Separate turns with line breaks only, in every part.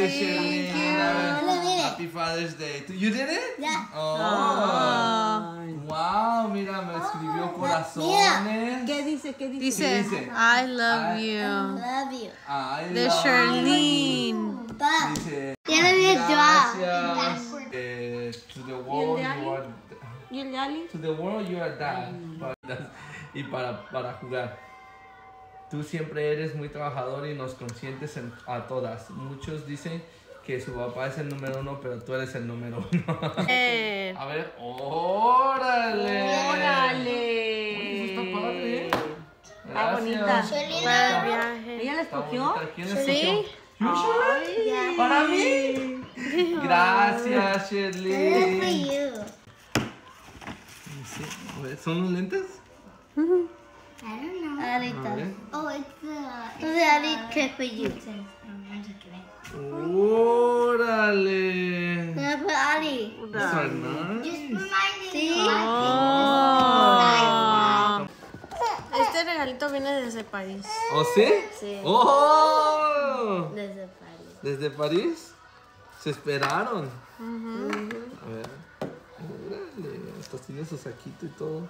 you, Shirley. Happy Father's Day. You did it?
Yeah.
Oh. Wow, mira, me escribió corazones.
¿Qué dice? ¿Qué dice?
¿Qué
Dice,
dice?
I love you.
Love you.
I
De
love
Charlene.
Bye.
Dice,
Tiene mi
gracias. To the world you are.
¿Y el Yali?
To the world you are dad. Y para jugar. Tú siempre eres muy trabajador y nos consientes a todas. Muchos dicen que su papá es el número 1, pero tú eres el número 1. A ver, órale.
¡Órale!
Oye, eso está padre.
Está bonita.
Para el viaje.
¿Ella la
Está
escogió?
bonita. ¿Quién la
Sí.
escogió? ¿You, Shirley? ¿Para mí? Gracias,
For
Shirley.
you.
Sí, a ver, ¿son los lentes?
I don't know.
A ver.
Oh, it's Alita for you.
Órale.
Gonna put Ali.
These are nice.
Just remind me.
Oh. Este regalito viene de ese país.
¿Oh, sí?
Sí.
¡Oh!
Desde París.
¿Desde París? Se esperaron. A ver. Órale. Hasta tiene su saquito y todo.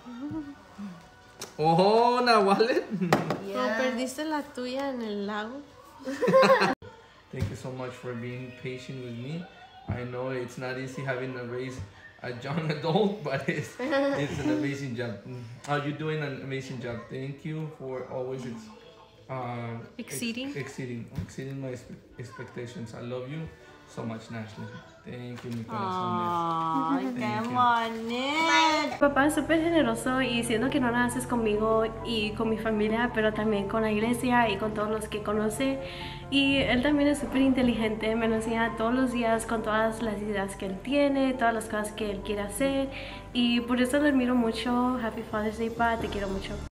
¡Oh, una wallet!
¿No perdiste la tuya en el lago?
Thank you so much for being patient with me. I know it's not easy having to raise a young adult, but it's an amazing job. You're doing an amazing job. Thank you for always
Exceeding
my expectations. I love you so much, Nashley. Thank you, mi corazón.
¡Ay, qué
Thank you.
bonito!
Mi papá es súper generoso y siento que no nada haces conmigo y con mi familia, pero también con la iglesia y con todos los que conoce. Y él también es súper inteligente, me lo enseña todos los días con todas las ideas que él tiene, todas las cosas que él quiere hacer. Y por eso lo admiro mucho. Happy Father's Day, Pa, te quiero mucho.